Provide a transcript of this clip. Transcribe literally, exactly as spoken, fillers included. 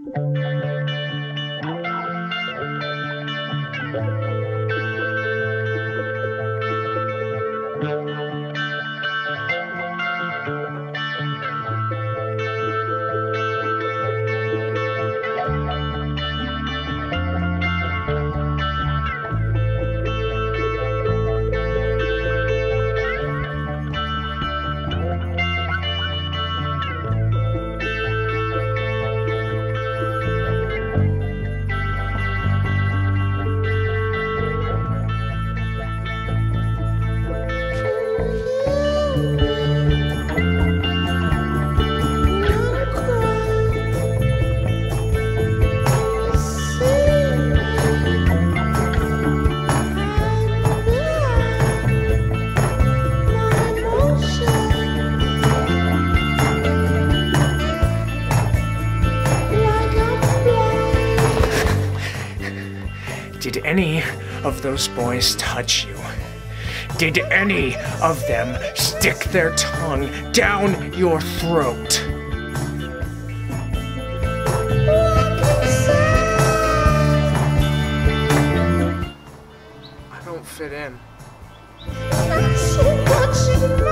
Did any of those boys touch you? Did any of them stick their tongue down your throat? I don't fit in. So much